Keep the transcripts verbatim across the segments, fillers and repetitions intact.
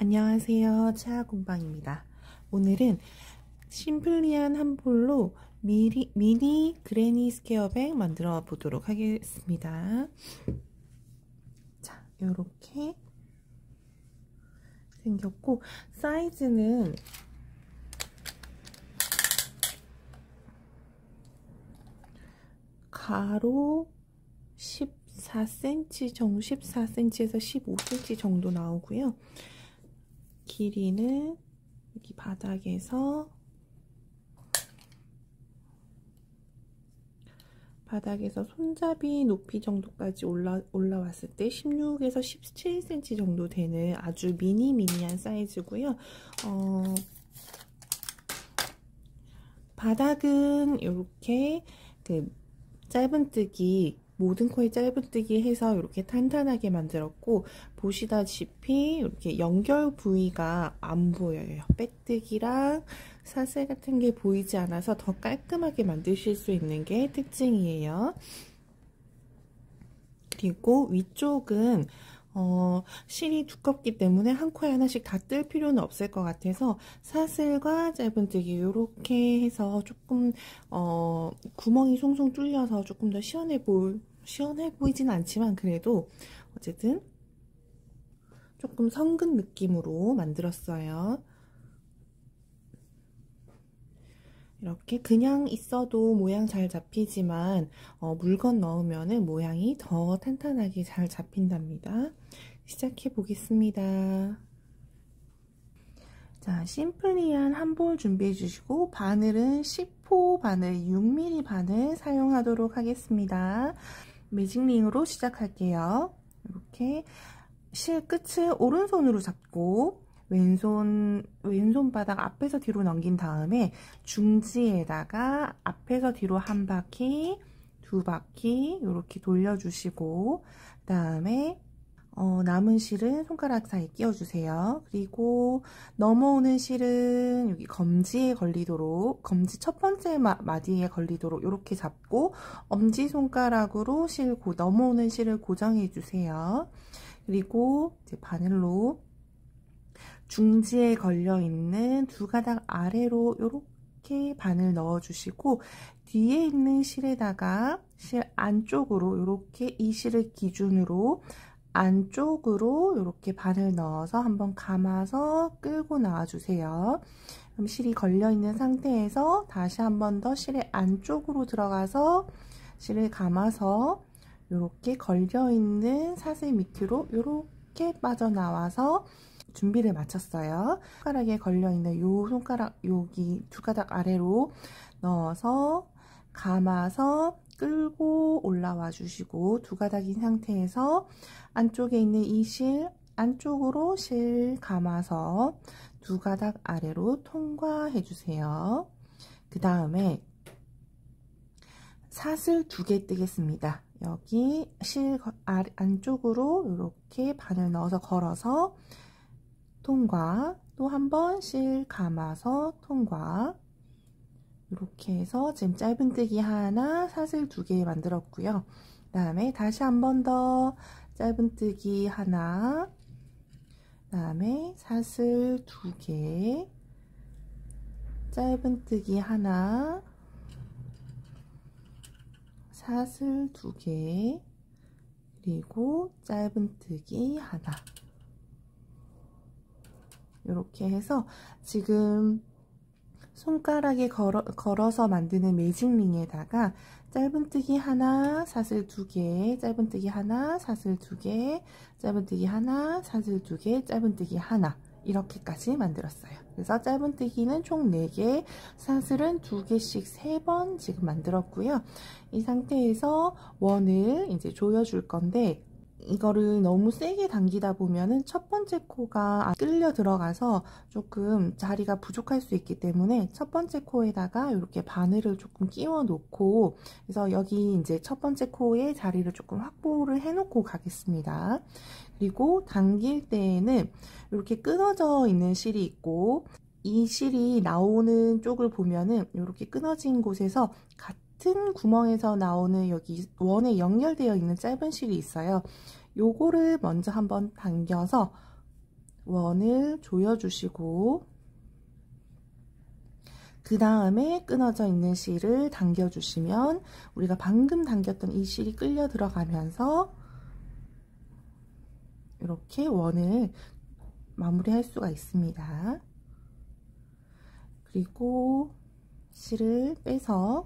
안녕하세요, 차공방입니다. 오늘은 심플리한 한 볼로 미리, 미니 그레니 스퀘어백 만들어 보도록 하겠습니다. 자, 요렇게 생겼고, 사이즈는 가로 십사 센티미터 정도, 십사 센티미터에서 십오 센티미터 정도 나오고요. 길이는 여기 바닥에서 바닥에서 손잡이 높이 정도까지 올라, 올라왔을 때 십육에서 십칠 센티미터 정도 되는 아주 미니 미니한 사이즈고요. 어, 바닥은 이렇게 그 짧은뜨기, 모든 코에 짧은뜨기 해서 이렇게 탄탄하게 만들었고, 보시다시피 이렇게 연결 부위가 안 보여요. 빼뜨기랑 사슬 같은 게 보이지 않아서 더 깔끔하게 만드실 수 있는 게 특징이에요. 그리고 위쪽은 어, 실이 두껍기 때문에 한 코에 하나씩 다 뜰 필요는 없을 것 같아서 사슬과 짧은뜨기 이렇게 해서 조금 어, 구멍이 송송 뚫려서 조금 더 시원해 보 시원해 보이진 않지만 그래도 어쨌든 조금 성근 느낌으로 만들었어요. 이렇게 그냥 있어도 모양 잘 잡히지만 어, 물건 넣으면은 모양이 더 탄탄하게 잘 잡힌답니다. 시작해 보겠습니다. 자, 심플리한 한 볼 준비해 주시고, 바늘은 십 호 바늘, 육 밀리미터 바늘 사용하도록 하겠습니다. 매직링으로 시작할게요. 이렇게 실 끝을 오른손으로 잡고 왼손, 왼손 바닥 앞에서 뒤로 넘긴 다음에 중지에다가 앞에서 뒤로 한 바퀴, 두 바퀴 이렇게 돌려주시고, 그 다음에 어, 남은 실은 손가락 사이에 끼워주세요. 그리고 넘어오는 실은 여기 검지에 걸리도록, 검지 첫 번째 마, 마디에 걸리도록 이렇게 잡고 엄지손가락으로 실, 고, 넘어오는 실을 고정해주세요. 그리고 이제 바늘로 중지에 걸려있는 두 가닥 아래로 이렇게 바늘 넣어주시고, 뒤에 있는 실에다가 실 안쪽으로 이렇게 이 실을 기준으로 안쪽으로 이렇게 바늘 넣어서 한번 감아서 끌고 나와주세요. 그럼 실이 걸려있는 상태에서 다시 한 번 더 실의 안쪽으로 들어가서 실을 감아서 이렇게 걸려있는 사슬 밑으로 이렇게 빠져나와서 준비를 마쳤어요. 손가락에 걸려있는 요 손가락 여기 두 가닥 아래로 넣어서 감아서 끌고 올라와 주시고, 두 가닥인 상태에서 안쪽에 있는 이 실 안쪽으로 실 감아서 두 가닥 아래로 통과해 주세요. 그 다음에 사슬 두 개 뜨겠습니다. 여기 실 안쪽으로 이렇게 바늘 넣어서 걸어서 통과, 또 한 번 실 감아서 통과. 이렇게 해서 지금 짧은뜨기 하나, 사슬 두 개 만들었고요. 그 다음에 다시 한 번 더 짧은뜨기 하나, 그 다음에 사슬 두 개, 짧은뜨기 하나, 사슬 두 개, 그리고 짧은뜨기 하나. 이렇게 해서 지금 손가락에 걸어, 걸어서 만드는 매직링에다가 짧은뜨기 하나, 사슬 두 개, 짧은뜨기 하나, 사슬 두 개, 짧은뜨기 하나, 사슬 두 개, 짧은뜨기 하나, 이렇게까지 만들었어요. 그래서 짧은뜨기는 총 네 개, 사슬은 두 개씩 세 번 지금 만들었고요. 이 상태에서 원을 이제 조여줄 건데, 이거를 너무 세게 당기다 보면은 첫 번째 코가 끌려 들어가서 조금 자리가 부족할 수 있기 때문에 첫 번째 코에다가 이렇게 바늘을 조금 끼워 놓고, 그래서 여기 이제 첫 번째 코에 자리를 조금 확보를 해 놓고 가겠습니다. 그리고 당길 때에는 이렇게 끊어져 있는 실이 있고, 이 실이 나오는 쪽을 보면은 이렇게 끊어진 곳에서 같은 구멍에서 나오는 여기 원에 연결되어 있는 짧은 실이 있어요. 요거를 먼저 한번 당겨서 원을 조여주시고 그 다음에 끊어져 있는 실을 당겨주시면 우리가 방금 당겼던 이 실이 끌려 들어가면서 이렇게 원을 마무리할 수가 있습니다. 그리고 실을 빼서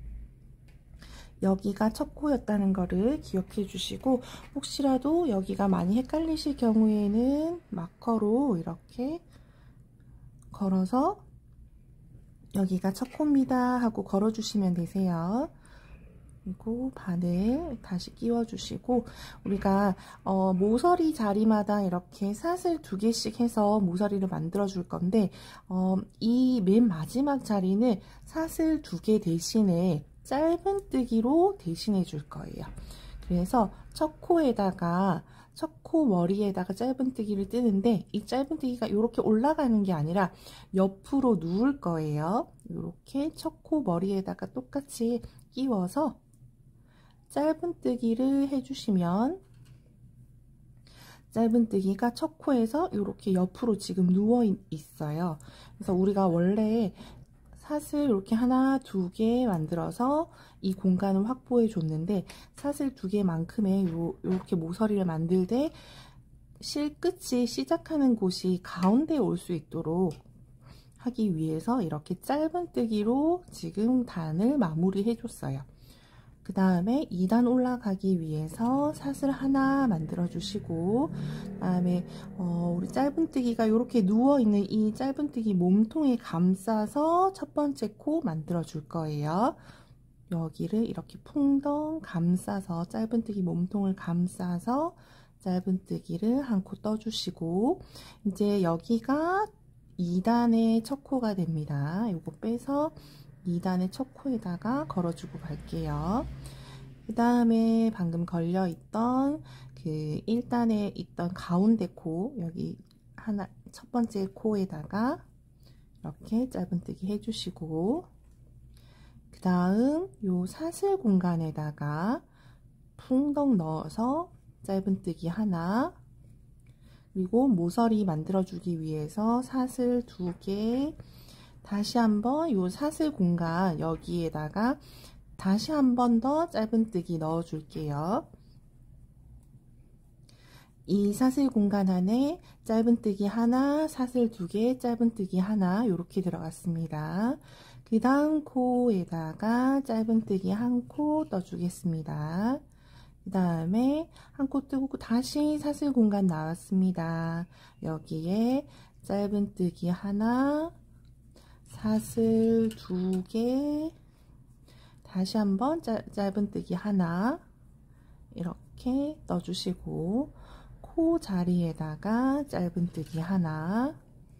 여기가 첫 코였다는 거를 기억해 주시고, 혹시라도 여기가 많이 헷갈리실 경우에는 마커로 이렇게 걸어서 여기가 첫 코입니다 하고 걸어 주시면 되세요. 그리고 바늘 다시 끼워 주시고, 우리가 어, 모서리 자리마다 이렇게 사슬 두 개씩 해서 모서리를 만들어 줄 건데, 어, 이 맨 마지막 자리는 사슬 두 개 대신에 짧은뜨기로 대신해 줄 거예요. 그래서 첫 코에다가 첫 코 머리에다가 짧은뜨기를 뜨는데, 이 짧은뜨기가 이렇게 올라가는 게 아니라 옆으로 누울 거예요. 이렇게 첫 코 머리에다가 똑같이 끼워서 짧은뜨기를 해주시면, 짧은뜨기가 첫 코에서 이렇게 옆으로 지금 누워 있어요. 그래서 우리가 원래 사슬 이렇게 하나, 두 개 만들어서 이 공간을 확보해 줬는데, 사슬 두 개만큼의 요, 요렇게 모서리를 만들 때 실 끝이 시작하는 곳이 가운데에 올 수 있도록 하기 위해서 이렇게 짧은뜨기로 지금 단을 마무리해 줬어요. 그 다음에 이 단 올라가기 위해서 사슬 하나 만들어 주시고, 그 다음에 어, 우리 짧은뜨기가 이렇게 누워있는 이 짧은뜨기 몸통에 감싸서 첫 번째 코 만들어 줄 거예요. 여기를 이렇게 풍덩 감싸서, 짧은뜨기 몸통을 감싸서 짧은뜨기를 한 코 떠주시고, 이제 여기가 이 단의 첫 코가 됩니다. 이거 빼서 이 단의 첫 코에다가 걸어주고 갈게요. 그 다음에 방금 걸려있던 그 일 단에 있던 가운데 코, 여기 하나, 첫 번째 코에다가 이렇게 짧은뜨기 해주시고, 그 다음 요 사슬 공간에다가 풍덩 넣어서 짧은뜨기 하나, 그리고 모서리 만들어주기 위해서 사슬 두 개, 다시 한번 요 사슬 공간 여기에다가 다시 한 번 더 짧은뜨기 넣어 줄게요. 이 사슬 공간 안에 짧은뜨기 하나, 사슬 두 개, 짧은뜨기 하나 이렇게 들어갔습니다. 그 다음 코에다가 짧은뜨기 한 코 떠주겠습니다. 그 다음에 한 코 뜨고 다시 사슬 공간 나왔습니다. 여기에 짧은뜨기 하나, 사슬 두 개, 다시 한번 짧은뜨기 하나 이렇게 떠주시고, 코 자리에다가 짧은뜨기 하나,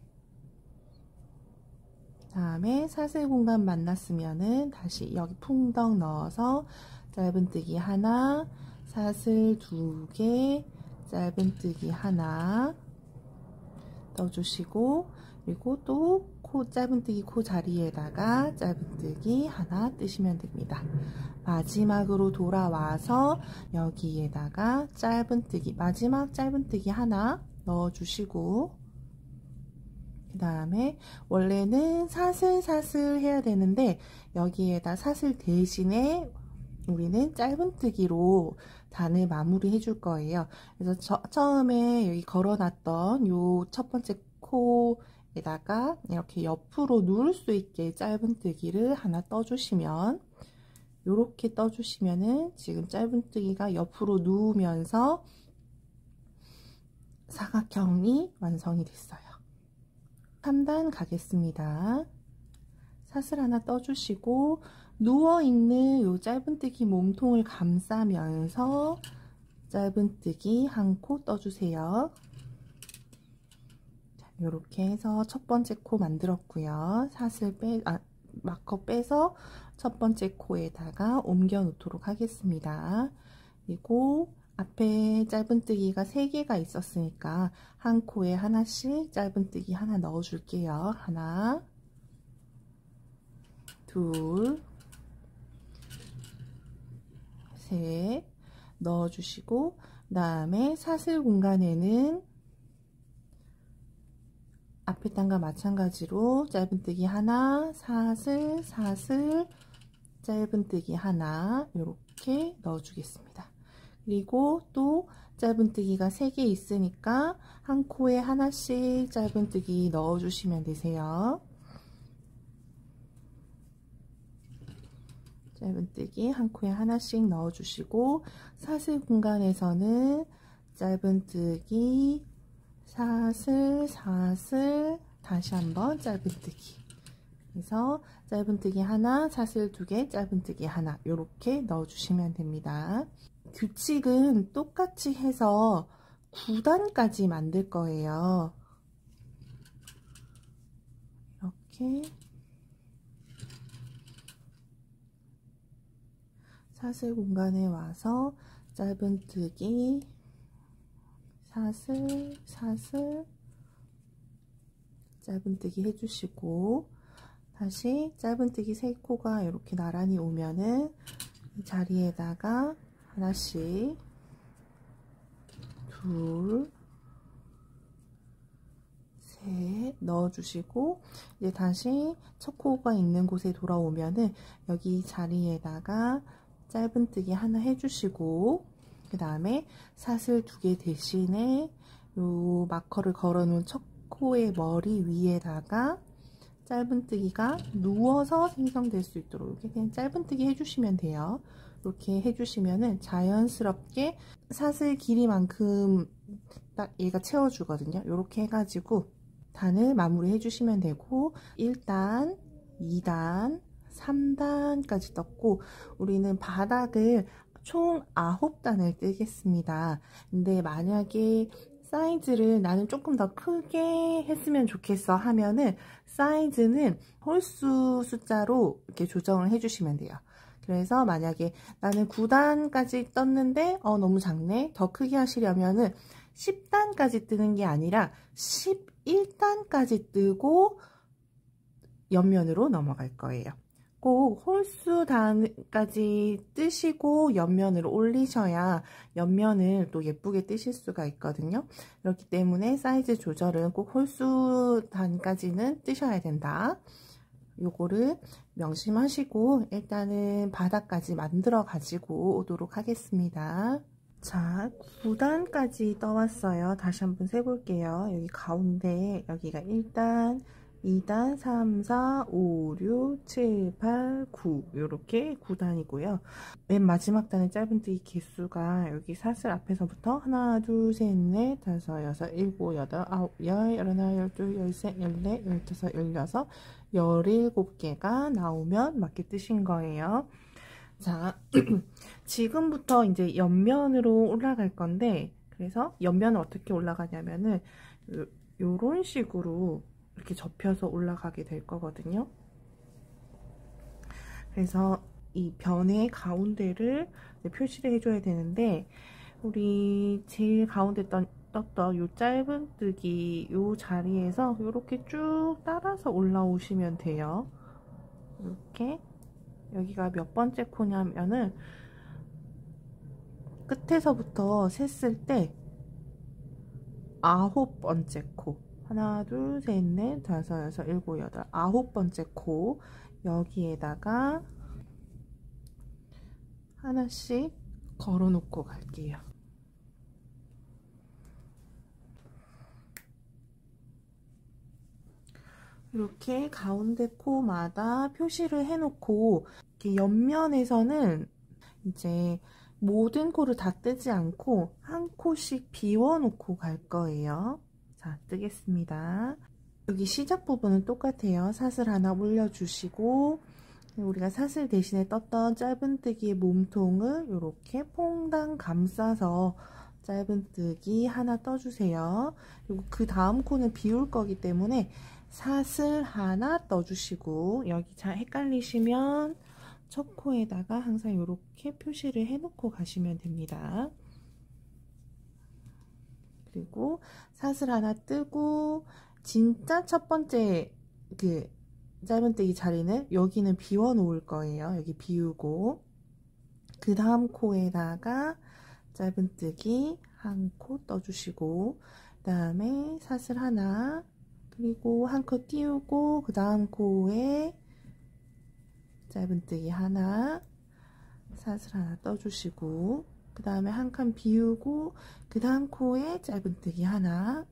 다음에 사슬 공간 만났으면은 다시 여기 풍덩 넣어서 짧은뜨기 하나, 사슬 두 개, 짧은뜨기 하나 떠주시고, 그리고 또 코 짧은뜨기 코 자리에다가 짧은뜨기 하나 뜨시면 됩니다. 마지막으로 돌아와서 여기에다가 짧은뜨기, 마지막 짧은뜨기 하나 넣어주시고, 그 다음에 원래는 사슬 사슬 해야 되는데 여기에다 사슬 대신에 우리는 짧은뜨기로 단을 마무리 해줄 거예요. 그래서 저, 처음에 여기 걸어놨던 요 첫 번째 코에다가 이렇게 옆으로 누울 수 있게 짧은뜨기를 하나 떠주시면, 요렇게 떠주시면은 지금 짧은뜨기가 옆으로 누우면서 사각형이 완성이 됐어요. 삼 단 가겠습니다. 사슬 하나 떠주시고, 누워있는 요 짧은뜨기 몸통을 감싸면서 짧은뜨기 한 코 떠주세요. 이렇게 해서 첫 번째 코 만들었고요. 사슬 빼, 아, 마커 빼서 첫 번째 코에다가 옮겨 놓도록 하겠습니다. 그리고 앞에 짧은뜨기가 세 개가 있었으니까 한 코에 하나씩 짧은뜨기 하나 넣어 줄게요. 하나, 둘, 셋 넣어 주시고, 그 다음에 사슬 공간에는 앞에 단과 마찬가지로 짧은뜨기 하나, 사슬, 사슬, 짧은뜨기 하나 이렇게 넣어주겠습니다. 그리고 또 짧은뜨기가 세 개 있으니까 한 코에 하나씩 짧은뜨기 넣어주시면 되세요. 짧은뜨기 한 코에 하나씩 넣어주시고 사슬 공간에서는 짧은뜨기, 사슬, 사슬, 다시 한번 짧은뜨기. 그래서 짧은뜨기 하나, 사슬 두 개, 짧은뜨기 하나 이렇게 넣어주시면 됩니다. 규칙은 똑같이 해서 구 단까지 만들 거예요. 이렇게 사슬 공간에 와서 짧은뜨기, 사슬, 사슬, 짧은뜨기 해주시고 다시 짧은뜨기 세 코가 이렇게 나란히 오면은 이 자리에다가 하나씩 둘, 셋 넣어주시고 이제 다시 첫 코가 있는 곳에 돌아오면은 여기 자리에다가 짧은뜨기 하나 해주시고 그 다음에 사슬 두 개 대신에 요 마커를 걸어 놓은 첫 코의 머리 위에다가 짧은뜨기가 누워서 생성될 수 있도록 이렇게 그냥 짧은뜨기 해주시면 돼요. 이렇게 해주시면은 자연스럽게 사슬 길이만큼 딱 얘가 채워주거든요. 이렇게 해가지고 단을 마무리 해주시면 되고 일 단, 이 단, 삼 단까지 떴고 우리는 바닥을 총 아홉 단을 뜨겠습니다. 근데 만약에 사이즈를 나는 조금 더 크게 했으면 좋겠어 하면은 사이즈는 홀수 숫자로 이렇게 조정을 해주시면 돼요. 그래서 만약에 나는 구 단까지 떴는데 어 너무 작네 더 크게 하시려면은 십 단까지 뜨는 게 아니라 십일 단까지 뜨고 옆면으로 넘어갈 거예요. 꼭 홀수 단까지 뜨시고 옆면으로 올리셔야 옆면을 또 예쁘게 뜨실 수가 있거든요. 그렇기 때문에 사이즈 조절은 꼭 홀수 단까지는 뜨셔야 된다. 요거를 명심하시고 일단은 바닥까지 만들어 가지고 오도록 하겠습니다. 자, 구 단까지 떠왔어요. 다시 한번 세볼게요. 여기 가운데 여기가 일 단, 이 단, 삼, 사, 오, 육, 칠, 팔, 구 이렇게 구 단이고요. 맨 마지막 단의 짧은뜨기 개수가 여기 사슬 앞에서부터 하나, 둘, 셋, 넷, 다섯, 여섯, 일곱, 여덟, 아홉, 열, 열하나, 열둘, 열셋, 열넷, 열다섯, 열여섯, 열일곱 개가 나오면 맞게 뜨신 거예요. 자, 지금부터 이제 옆면으로 올라갈 건데 그래서 옆면은 어떻게 올라가냐면은 요, 요런 식으로 이렇게 접혀서 올라가게 될 거거든요. 그래서 이 변의 가운데를 표시를 해줘야 되는데 우리 제일 가운데 떴, 떴던 요 짧은뜨기 요 자리에서 이렇게 쭉 따라서 올라오시면 돼요. 이렇게 여기가 몇 번째 코냐면은 끝에서부터 셌을 때 아홉 번째 코 하나, 둘, 셋, 넷, 다섯, 여섯, 일곱, 여덟, 아홉 번째 코 여기에다가 하나씩 걸어 놓고 갈게요. 이렇게 가운데 코마다 표시를 해 놓고 이렇게 옆면에서는 이제 모든 코를 다 뜨지 않고 한 코씩 비워 놓고 갈 거예요. 자, 뜨겠습니다. 여기 시작 부분은 똑같아요. 사슬 하나 올려주시고 우리가 사슬 대신에 떴던 짧은뜨기의 몸통을 이렇게 퐁당 감싸서 짧은뜨기 하나 떠주세요. 그리고 그 다음 코는 비울 거기 때문에 사슬 하나 떠주시고 여기 잘 헷갈리시면 첫 코에다가 항상 이렇게 표시를 해 놓고 가시면 됩니다. 그리고 사슬 하나 뜨고 진짜 첫 번째 그 짧은뜨기 자리는 여기는 비워 놓을 거예요. 여기 비우고 그 다음 코에다가 짧은뜨기 한 코 떠주시고 그 다음에 사슬 하나 그리고 한 코 띄우고 그 다음 코에 짧은뜨기 하나, 사슬 하나 떠주시고, 그 다음에 한 칸 비우고 그 다음 코에 짧은뜨기 하나,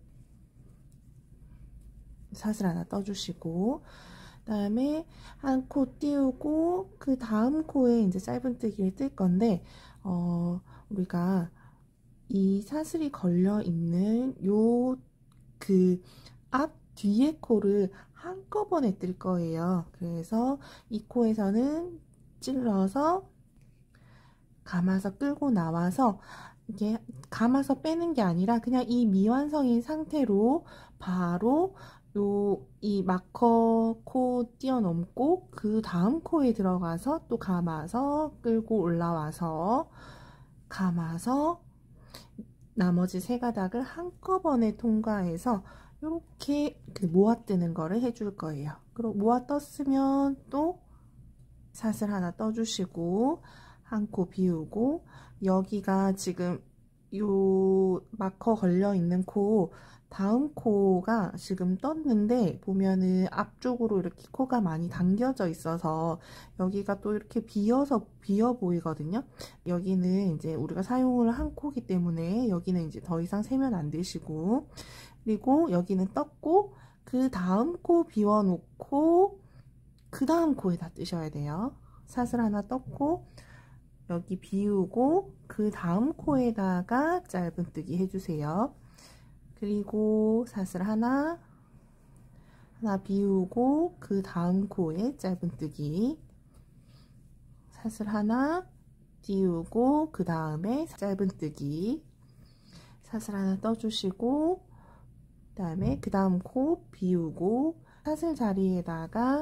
사슬 하나 떠주시고, 그 다음에 한 코 띄우고 그 다음 코에 이제 짧은뜨기를 뜰 건데, 어, 우리가 이 사슬이 걸려 있는 요 그 앞 뒤에 코를 한꺼번에 뜰 거예요. 그래서 이 코에서는 찔러서 감아서 끌고 나와서, 이게 감아서 빼는 게 아니라 그냥 이 미완성인 상태로 바로 요 이 마커 코 뛰어넘고 그 다음 코에 들어가서 또 감아서 끌고 올라와서 감아서 나머지 세 가닥을 한꺼번에 통과해서 이렇게 그 모아 뜨는 거를 해줄 거예요. 그리고 모아 떴으면 또 사슬 하나 떠주시고 한 코 비우고, 여기가 지금 요 마커 걸려 있는 코 다음 코가 지금 떴는데 보면은 앞쪽으로 이렇게 코가 많이 당겨져 있어서 여기가 또 이렇게 비어서 비어 보이거든요. 여기는 이제 우리가 사용을 한 코기 때문에 여기는 이제 더 이상 세면 안 되시고, 그리고 여기는 떴고 그 다음 코 비워 놓고 그 다음 코에다 뜨셔야 돼요. 사슬 하나 떴고 여기 비우고 그 다음 코에다가 짧은뜨기 해주세요. 그리고 사슬 하나 하나 비우고 그 다음 코에 짧은뜨기, 사슬 하나 띄우고 그 다음에 짧은뜨기, 사슬 하나 떠주시고 그 다음에 그 다음 코 비우고 사슬 자리에다가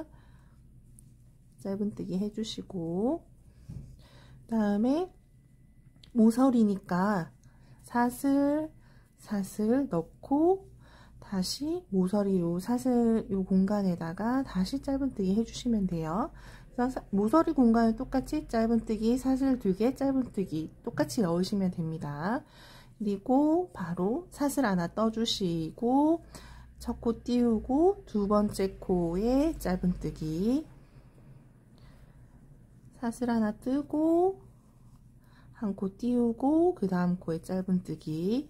짧은뜨기 해주시고, 그 다음에 모서리니까 사슬 사슬 넣고 다시 모서리 요 사슬 요 공간에다가 다시 짧은뜨기 해주시면 돼요. 그래서 모서리 공간을 똑같이 짧은뜨기, 사슬 두 개, 짧은뜨기 똑같이 넣으시면 됩니다. 그리고 바로 사슬 하나 떠주시고 첫 코 띄우고 두 번째 코에 짧은뜨기, 사슬 하나 뜨고 한 코 띄우고 그 다음 코에 짧은뜨기,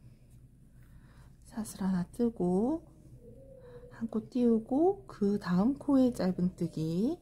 사슬 하나 뜨고 한 코 띄우고 그 다음 코에 짧은뜨기,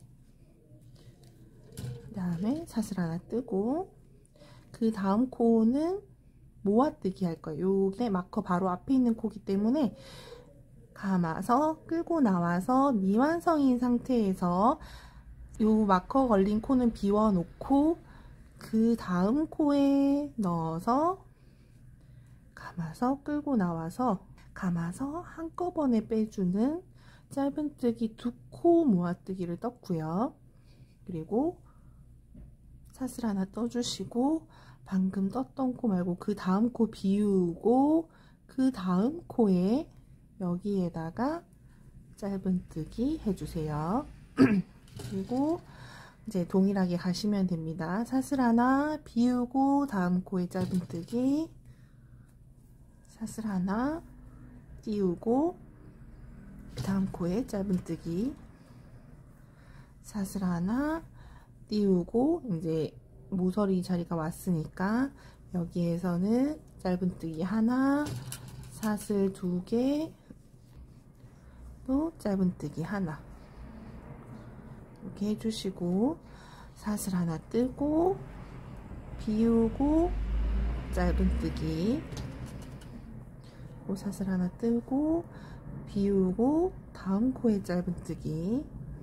그 다음에 사슬 하나 뜨고 그 다음 코는 모아뜨기 할 거예요. 요게 마커 바로 앞에 있는 코기 때문에 감아서 끌고 나와서 미완성인 상태에서 요 마커 걸린 코는 비워 놓고 그 다음 코에 넣어서 감아서 끌고 나와서 감아서 한꺼번에 빼주는 짧은뜨기 두 코 모아뜨기를 떴고요. 그리고 사슬 하나 떠주시고 방금 떴던 코 말고 그 다음 코 비우고 그 다음 코에 여기에다가 짧은뜨기 해주세요. 그리고 이제 동일하게 가시면 됩니다. 사슬 하나 비우고 다음 코에 짧은뜨기, 사슬 하나 띄우고 그 다음 코에 짧은뜨기, 사슬 하나 띄우고 이제 모서리 자리가 왔으니까 여기에서는 짧은뜨기 하나, 사슬 두 개, 또 짧은뜨기 하나 이렇게 해주시고 사슬 하나 뜨고 비우고 짧은뜨기, 사슬 하나 뜨고 비우고 다음 코에 짧은뜨기,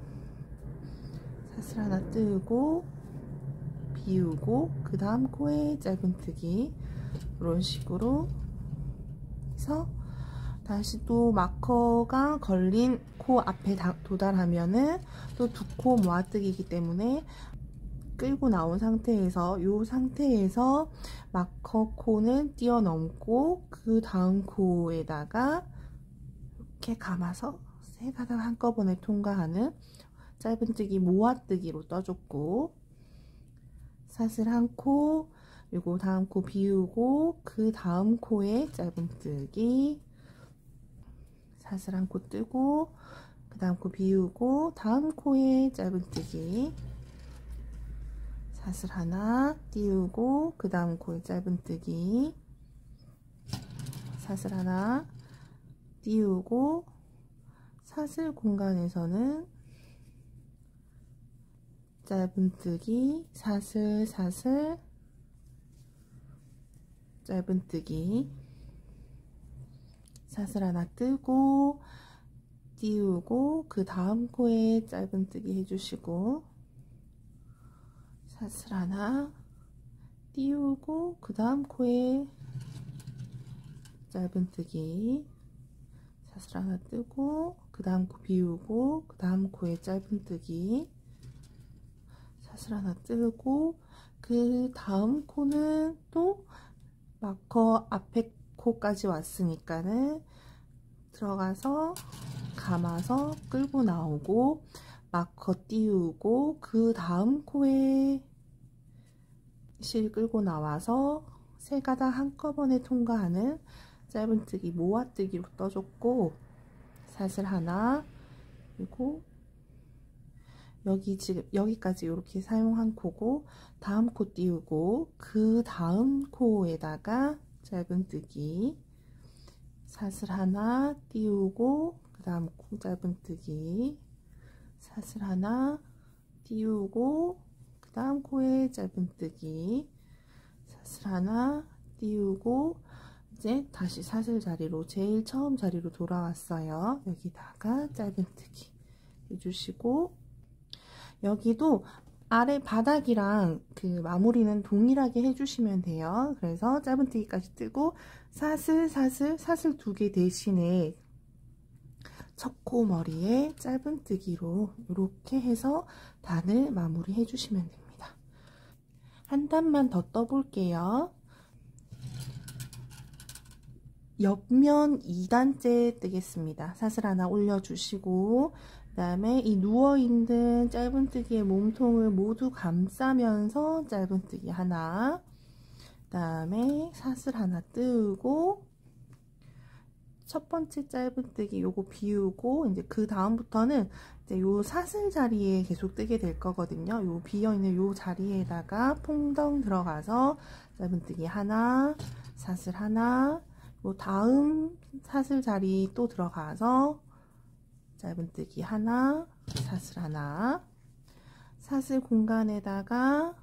사슬 하나 뜨고 비우고 그 다음 코에 짧은뜨기, 이런 식으로 해서 다시 또 마커가 걸린 코 앞에 도달하면은 또 두 코 모아뜨기이기 때문에 끌고 나온 상태에서 이 상태에서 마커 코는 뛰어넘고 그 다음 코에다가 이렇게 감아서 세 가닥 한꺼번에 통과하는 짧은뜨기 모아뜨기로 떠줬고, 사슬 한 코, 그리고 다음 코 비우고 그 다음 코에 짧은뜨기, 사슬 한 코 뜨고 그 다음 코 비우고 다음 코에 짧은뜨기, 사슬 하나 띄우고 그 다음 코에 짧은뜨기, 사슬 하나 띄우고 사슬 공간에서는 짧은뜨기, 사슬 사슬 짧은뜨기, 사슬 하나 뜨고 띄우고 그 다음 코에 짧은뜨기 해주시고, 사슬 하나 띄우고 그 다음 코에 짧은뜨기, 사슬 하나 뜨고 그 다음 코 비우고 그 다음 코에 짧은뜨기, 사슬 하나 뜨고 그 다음 코는 또 마커 앞에 코까지 왔으니까는 들어가서 감아서 끌고 나오고 마커 띄우고 그 다음 코에 실 끌고 나와서 세 가닥 한꺼번에 통과하는 짧은뜨기 모아뜨기로 떠줬고, 사슬 하나, 그리고 여기 지금 여기까지 이렇게 사용한 코고 다음 코 띄우고 그 다음 코에다가 짧은뜨기, 사슬 하나 띄우고 그 다음 코 짧은뜨기, 사슬 하나 띄우고 그 다음 코에 짧은뜨기, 사슬 하나 띄우고 이제 다시 사슬 자리로 제일 처음 자리로 돌아왔어요. 여기다가 짧은뜨기 해주시고, 여기도 아래 바닥이랑 그 마무리는 동일하게 해주시면 돼요. 그래서 짧은뜨기까지 뜨고 사슬 사슬 사슬 두 개 대신에 첫 코 머리에 짧은뜨기로 이렇게 해서 단을 마무리 해주시면 됩니다. 한 단만 더 떠볼게요. 옆면 이 단째 뜨겠습니다. 사슬 하나 올려주시고 그 다음에 이 누워있는 짧은뜨기의 몸통을 모두 감싸면서 짧은뜨기 하나, 그 다음에 사슬 하나 뜨고 첫 번째 짧은뜨기 요거 비우고 이제 그 다음부터는 이제 요 사슬 자리에 계속 뜨게 될 거거든요. 요 비어있는 요 자리에다가 퐁덩 들어가서 짧은뜨기 하나, 사슬 하나, 요 다음 사슬 자리 또 들어가서 짧은뜨기 하나, 사슬 하나, 사슬 공간에다가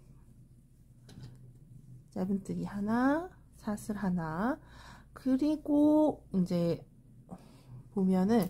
짧은뜨기 하나, 사슬 하나, 그리고 이제 보면은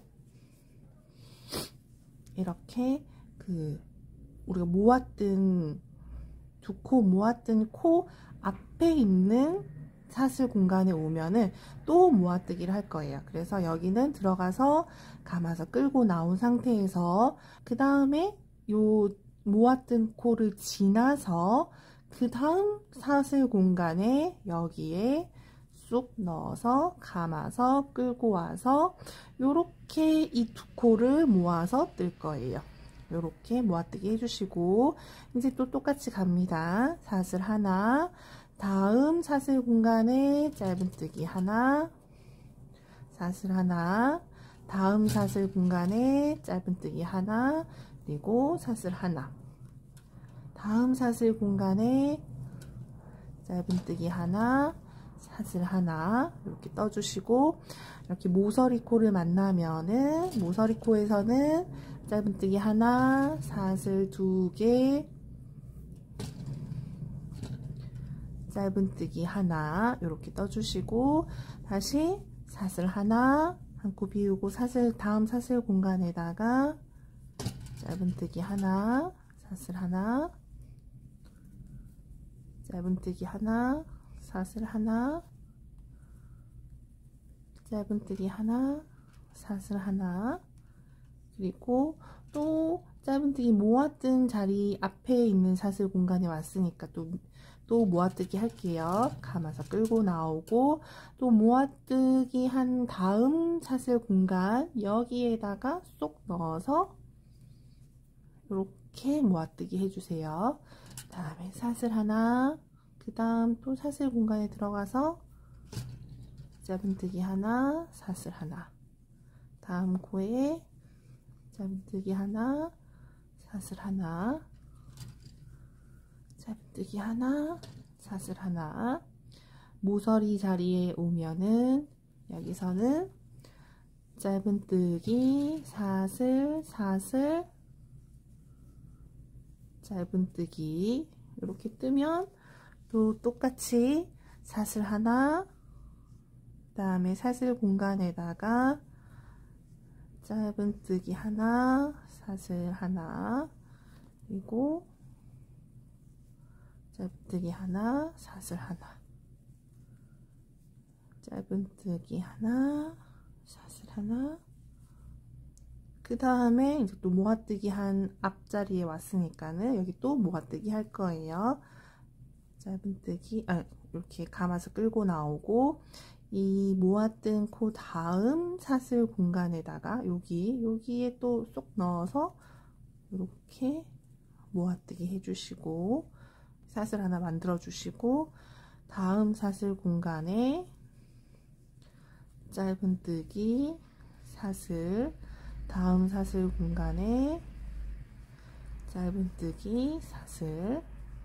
이렇게 그 우리가 모았던 두 코 모았던 코 앞에 있는 사슬 공간에 오면은 또 모아뜨기를 할 거예요. 그래서 여기는 들어가서 감아서 끌고 나온 상태에서 그 다음에 요 모았던 코를 지나서 그 다음 사슬 공간에 여기에 쑥 넣어서 감아서 끌고 와서 요렇게 이 두 코를 모아서 뜰 거예요. 요렇게 모아뜨기 해주시고 이제 또 똑같이 갑니다. 사슬 하나, 다음 사슬 공간에 짧은뜨기 하나, 사슬 하나, 다음 사슬 공간에 짧은뜨기 하나, 그리고 사슬 하나, 다음 사슬 공간에 짧은뜨기 하나, 사슬 하나 이렇게 떠주시고, 이렇게 모서리 코를 만나면은 모서리 코에서는 짧은뜨기 하나, 사슬 두 개, 짧은뜨기 하나 이렇게 떠주시고 다시 사슬 하나, 한 코 비우고 사슬 다음 사슬 공간에다가 짧은뜨기 하나, 사슬 하나, 짧은뜨기 하나, 사슬 하나, 짧은뜨기 하나, 사슬 하나, 그리고 또 짧은뜨기 모았던 자리 앞에 있는 사슬 공간에 왔으니까 또, 또 모아뜨기 할게요. 감아서 끌고 나오고 또 모아뜨기 한 다음 사슬 공간 여기에다가 쏙 넣어서 이렇게 모아뜨기 해주세요. 다음에 사슬 하나, 그 다음 또 사슬 공간에 들어가서 짧은뜨기 하나, 사슬 하나, 다음 코에 짧은뜨기 하나, 사슬 하나, 짧은뜨기 하나, 사슬 하나. 모서리 자리에 오면은 여기서는 짧은뜨기, 사슬, 사슬, 짧은뜨기 이렇게 뜨면 또 똑같이 사슬 하나, 그 다음에 사슬 공간에다가 짧은뜨기 하나, 사슬 하나, 그리고 짧은뜨기 하나, 사슬 하나, 짧은뜨기 하나, 사슬 하나. 그 다음에 이제 또 모아뜨기 한 앞자리에 왔으니까는 여기 또 모아뜨기 할 거예요. 짧은뜨기, 아, 이렇게 감아서 끌고 나오고, 이 모아뜬 코 다음 사슬 공간에다가 여기, 여기에 또 쏙 넣어서 이렇게 모아뜨기 해주시고, 사슬 하나 만들어 주시고, 다음 사슬 공간에 짧은뜨기, 사슬, 다음 사슬 공간에 짧은뜨기, 사슬,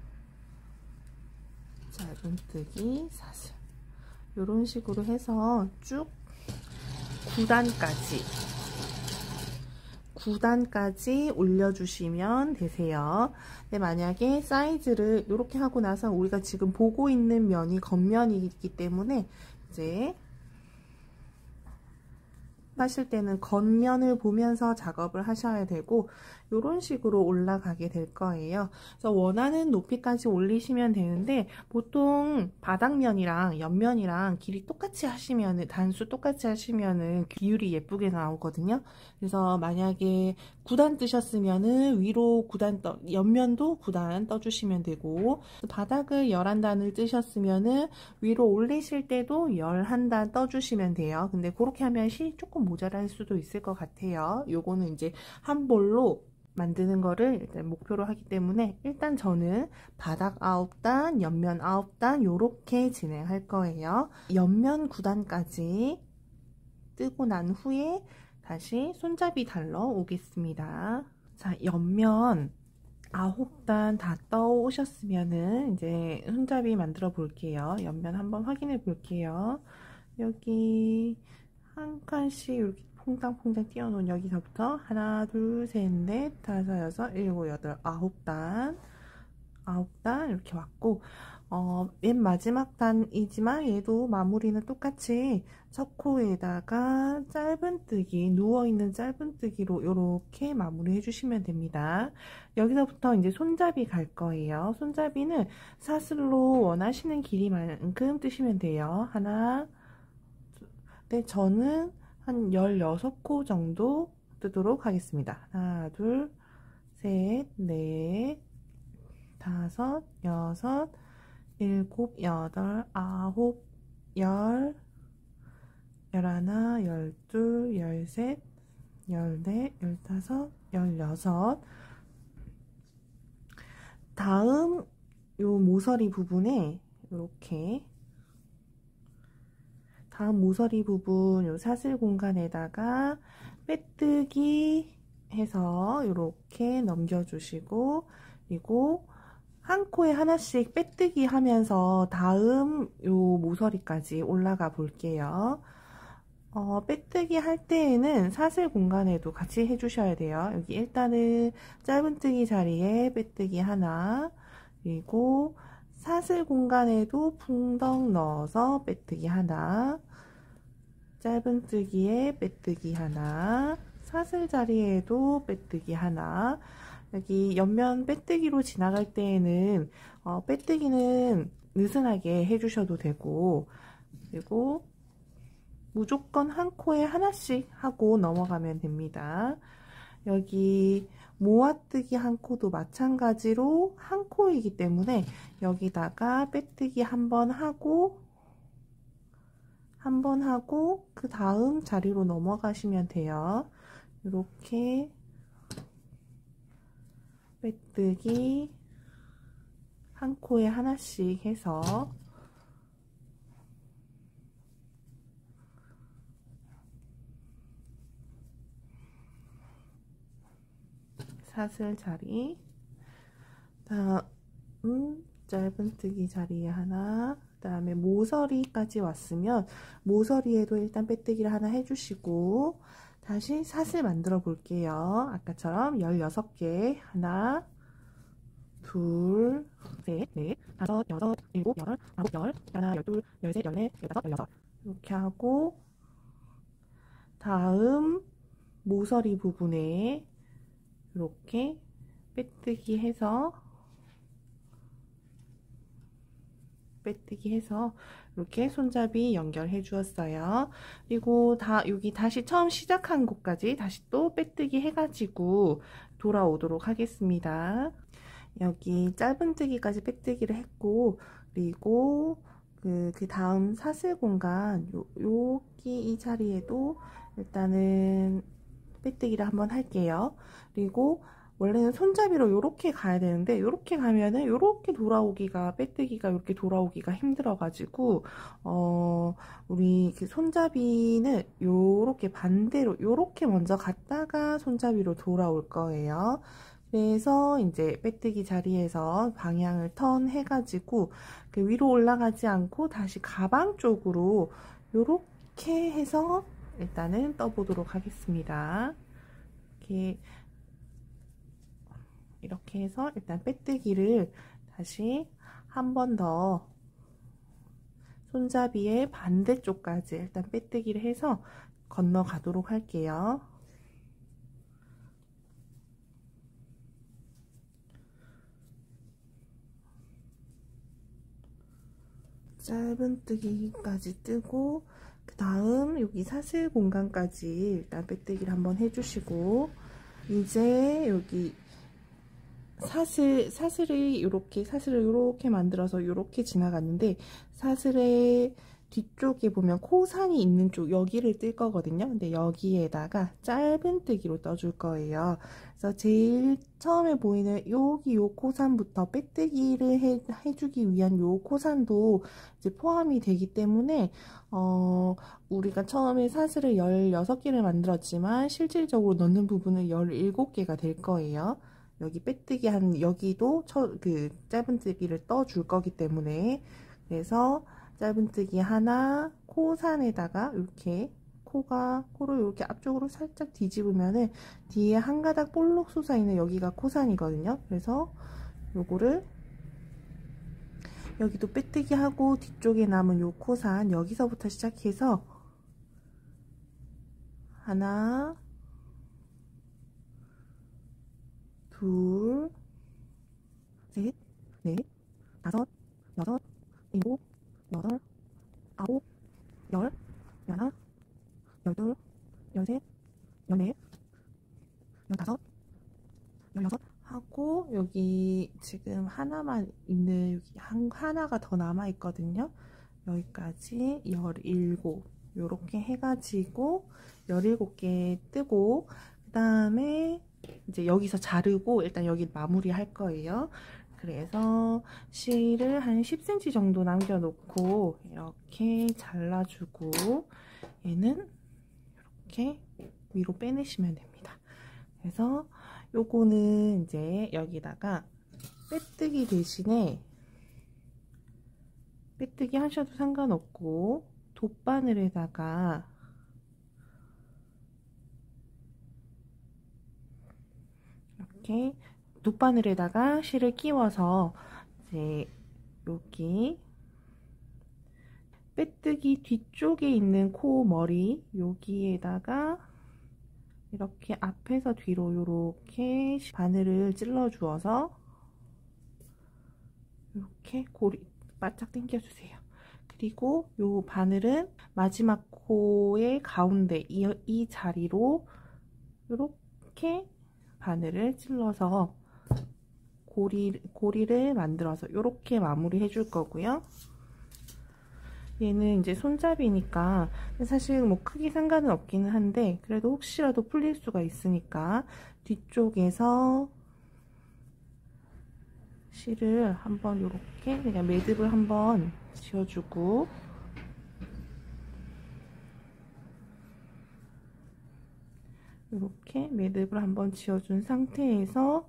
짧은뜨기, 사슬, 이런 식으로 해서 쭉 구 단까지 구 단까지 올려주시면 되세요. 근데 만약에 사이즈를 이렇게 하고 나서 우리가 지금 보고 있는 면이 겉면이기 때문에 이제 하실 때는 겉면을 보면서 작업을 하셔야 되고 이런 식으로 올라가게 될 거예요. 그래서 원하는 높이까지 올리시면 되는데 보통 바닥면이랑 옆면이랑 길이 똑같이 하시면은 단수 똑같이 하시면은 비율이 예쁘게 나오거든요. 그래서 만약에 구 단 뜨셨으면은 위로 구 단 떠, 옆면도 구 단 떠주시면 되고 바닥을 열한 단을 뜨셨으면은 위로 올리실 때도 열한 단 떠주시면 돼요. 근데 그렇게 하면 실이 조금 모자랄 수도 있을 것 같아요. 요거는 이제 한 볼로 만드는 거를 일단 목표로 하기 때문에 일단 저는 바닥 아홉 단, 옆면 아홉 단 요렇게 진행할 거예요. 옆면 구 단까지 뜨고 난 후에 다시 손잡이 달러 오겠습니다. 자, 옆면 아홉 단 다 떠 오셨으면은 이제 손잡이 만들어 볼게요. 옆면 한번 확인해 볼게요. 여기 한 칸씩 이렇게 퐁당퐁당 띄워놓은 여기서부터 하나, 둘, 셋, 넷, 다섯, 여섯, 일곱, 여덟, 아홉 단, 아홉 단 이렇게 왔고, 어, 맨 마지막 단이지만 얘도 마무리는 똑같이 첫 코에다가 짧은뜨기, 누워있는 짧은뜨기로 이렇게 마무리 해주시면 됩니다. 여기서부터 이제 손잡이 갈 거예요. 손잡이는 사슬로 원하시는 길이만큼 뜨시면 돼요. 하나, 네, 저는 한 열여섯 코 정도 뜨도록 하겠습니다. 하나, 둘, 셋, 넷, 다섯, 여섯, 일곱, 여덟, 아홉, 열, 열하나, 열둘, 열셋, 열넷, 열다섯, 열여섯. 다음 요 모서리 부분에 이렇게 다음 모서리 부분 요 사슬 공간에다가 빼뜨기 해서 이렇게 넘겨주시고, 그리고 한 코에 하나씩 빼뜨기 하면서 다음 요 모서리까지 올라가 볼게요. 어, 빼뜨기 할 때에는 사슬 공간에도 같이 해주셔야 돼요. 여기 일단은 짧은뜨기 자리에 빼뜨기 하나, 그리고 사슬 공간에도 풍덩 넣어서 빼뜨기 하나, 짧은뜨기에 빼뜨기 하나, 사슬 자리에도 빼뜨기 하나. 여기 옆면 빼뜨기로 지나갈 때에는 어, 빼뜨기는 느슨하게 해주셔도 되고, 그리고 무조건 한 코에 하나씩 하고 넘어가면 됩니다. 여기 모아뜨기 한 코도 마찬가지로 한 코이기 때문에 여기다가 빼뜨기 한 번 하고 한 번 하고 그 다음 자리로 넘어가시면 돼요. 이렇게 빼뜨기 한 코에 하나씩 해서 사슬 자리, 다음 짧은뜨기 자리에 하나, 그 다음에 모서리까지 왔으면 모서리에도 일단 빼뜨기를 하나 해주시고 다시 사슬 만들어 볼게요. 아까처럼 열여섯 개, 하나, 둘, 셋, 넷, 다섯, 여섯, 일곱, 여덟, 아홉, 열, 하나, 열둘, 열셋, 열넷, 열다섯, 열여섯 이렇게 하고, 다음 모서리 부분에 이렇게 빼뜨기 해서 빼뜨기 해서 이렇게 손잡이 연결해 주었어요. 그리고 다 여기 다시 처음 시작한 곳까지 다시 또 빼뜨기 해가지고 돌아오도록 하겠습니다. 여기 짧은뜨기까지 빼뜨기를 했고, 그리고 그, 그 다음 사슬 공간 요, 여기 이 자리에도 일단은 빼뜨기를 한번 할게요. 그리고 원래는 손잡이로 이렇게 가야 되는데 이렇게 가면은 이렇게 돌아오기가 빼뜨기가 이렇게 돌아오기가 힘들어 가지고 어 우리 그 손잡이는 요렇게 반대로 요렇게 먼저 갔다가 손잡이로 돌아올 거예요. 그래서 이제 빼뜨기 자리에서 방향을 턴 해가지고 그 위로 올라가지 않고 다시 가방 쪽으로 요렇게 해서 일단은 떠보도록 하겠습니다. 이렇게 이렇게 해서 일단 빼뜨기를 다시 한 번 더 손잡이의 반대쪽까지 일단 빼뜨기를 해서 건너가도록 할게요. 짧은뜨기까지 뜨고 그 다음 여기 사슬 공간까지 일단 빼뜨기를 한번 해주시고 이제 여기 사슬, 사슬이 이렇게 사슬을 이렇게 만들어서 이렇게 지나갔는데 사슬의 뒤쪽에 보면 코산이 있는 쪽 여기를 뜰 거거든요. 근데 여기에다가 짧은뜨기로 떠줄 거예요. 그래서 제일 처음에 보이는 여기 요 코산부터 빼뜨기를 해, 해주기 위한 요 코산도 이제 포함이 되기 때문에 어, 우리가 처음에 사슬을 열여섯 개를 만들었지만 실질적으로 넣는 부분은 열일곱 개가 될 거예요. 여기 빼뜨기 한 여기도 처, 그 짧은뜨기를 떠 줄 거기 때문에 그래서 짧은뜨기 하나 코산에다가 이렇게 코가 코를 이렇게 앞쪽으로 살짝 뒤집으면은 뒤에 한 가닥 볼록 솟아 있는 여기가 코산이거든요. 그래서 요거를 여기도 빼뜨기 하고 뒤쪽에 남은 요 코산 여기서부터 시작해서 하나 둘, 셋, 넷, 다섯, 여섯, 일곱, 여덟, 아홉, 열, 열하나, 열둘, 열셋, 열넷, 열다섯, 열여섯 하고 여기 지금 하나만 있는 여기 한, 하나가 더 남아 있거든요. 여기까지 열일곱 요렇게 해가지고 열일곱 개 뜨고 그 다음에 이제 여기서 자르고 일단 여기 마무리 할 거예요. 그래서 실을 한 십 센티미터 정도 남겨 놓고 이렇게 잘라주고 얘는 이렇게 위로 빼내시면 됩니다. 그래서 요거는 이제 여기다가 빼뜨기 대신에 빼뜨기 하셔도 상관없고 돗바늘에다가 이렇게 돗바늘에다가 실을 끼워서 이제 여기 빼뜨기 뒤쪽에 있는 코 머리 여기에다가 이렇게 앞에서 뒤로 이렇게 바늘을 찔러 주어서 이렇게 고리 바짝 당겨 주세요. 그리고 요 바늘은 마지막 코의 가운데 이, 이 자리로 이렇게 바늘을 찔러서 고리, 고리를 만들어서 이렇게 마무리 해줄 거고요. 얘는 이제 손잡이니까 사실 뭐 크게 상관은 없기는 한데 그래도 혹시라도 풀릴 수가 있으니까 뒤쪽에서 실을 한번 이렇게 그냥 매듭을 한번 지어주고 이렇게 매듭을 한번 지어준 상태에서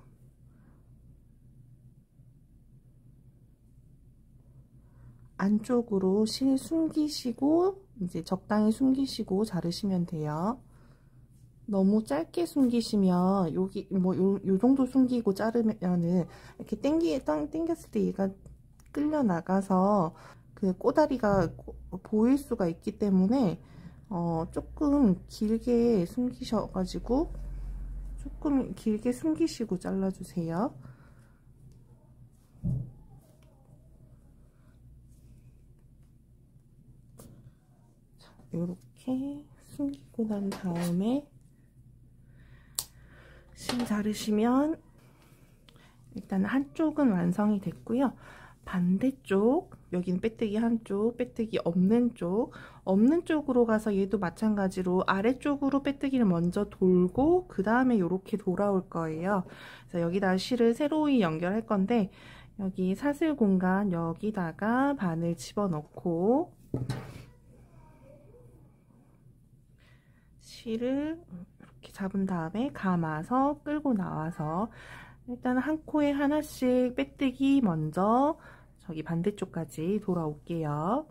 안쪽으로 실 숨기시고 이제 적당히 숨기시고 자르시면 돼요. 너무 짧게 숨기시면 여기 뭐 요 요 정도 숨기고 자르면은 이렇게 당기 당겼을 때 얘가 끌려 나가서 그 꼬다리가 보일 수가 있기 때문에 어 조금 길게 숨기셔 가지고 조금 길게 숨기시고 잘라 주세요. 이렇게 숨기고 난 다음에 실 자르시면 일단 한쪽은 완성이 됐고요. 반대쪽, 여기는 빼뜨기 한쪽, 빼뜨기 없는 쪽, 없는 쪽으로 가서 얘도 마찬가지로 아래쪽으로 빼뜨기를 먼저 돌고 그 다음에 이렇게 돌아올 거예요. 그래서 여기다 실을 새로이 연결할 건데 여기 사슬 공간 여기다가 바늘 집어넣고 실을 이렇게 잡은 다음에 감아서 끌고 나와서 일단 한 코에 하나씩 빼뜨기 먼저 저기 반대쪽까지 돌아올게요.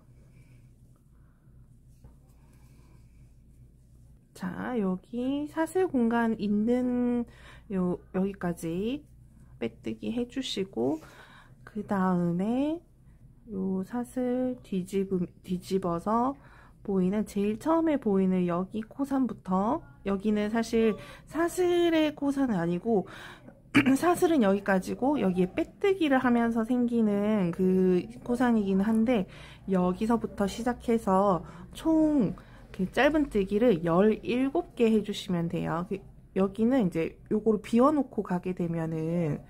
자, 여기 사슬 공간 있는 요 여기까지 빼뜨기 해주시고 그 다음에 요 사슬 뒤집, 뒤집어서 보이는 제일 처음에 보이는 여기 코산부터, 여기는 사실 사슬의 코산은 아니고 사슬은 여기까지고 여기에 빼뜨기를 하면서 생기는 그 코산이긴 한데 여기서부터 시작해서 총 그 짧은뜨기를 열일곱 개 해주시면 돼요. 여기는 이제 요거를 비워놓고 가게 되면은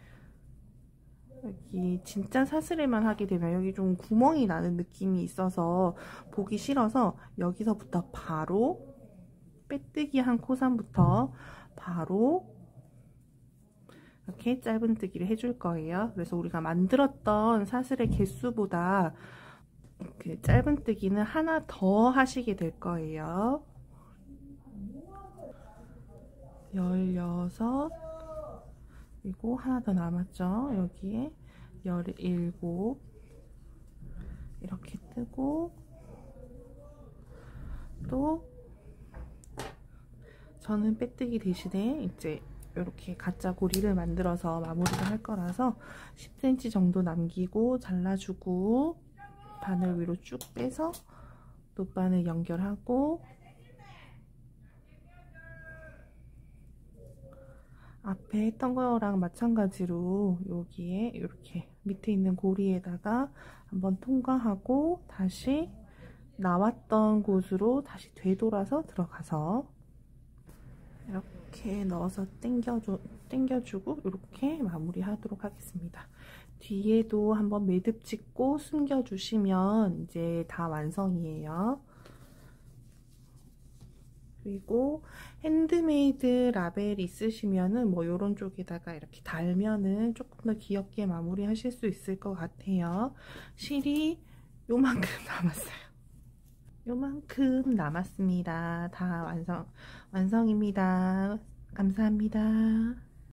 여기 진짜 사슬에만 하게 되면 여기 좀 구멍이 나는 느낌이 있어서 보기 싫어서 여기서부터 바로 빼뜨기 한 코산부터 바로 이렇게 짧은뜨기를 해줄 거예요. 그래서 우리가 만들었던 사슬의 개수보다 그 짧은뜨기는 하나 더 하시게 될 거예요. 열여섯, 그리고 하나 더 남았죠. 여기에 열일곱 이렇게 뜨고, 또 저는 빼뜨기 대신에 이제 이렇게 가짜 고리를 만들어서 마무리를 할 거라서 십 센티미터 정도 남기고 잘라주고 바늘 위로 쭉 빼서 돗바늘 연결하고 앞에 했던 거랑 마찬가지로 여기에 이렇게 밑에 있는 고리에다가 한번 통과하고 다시 나왔던 곳으로 다시 되돌아서 들어가서 이렇게 넣어서 당겨줘, 당겨주고 이렇게 마무리하도록 하겠습니다. 뒤에도 한번 매듭 짓고 숨겨주시면 이제 다 완성이에요. 그리고 핸드메이드 라벨 있으시면은 뭐 요런 쪽에다가 이렇게 달면은 조금 더 귀엽게 마무리 하실 수 있을 것 같아요. 실이 요만큼 남았어요. 요만큼 남았습니다. 다 완성, 완성입니다. 감사합니다.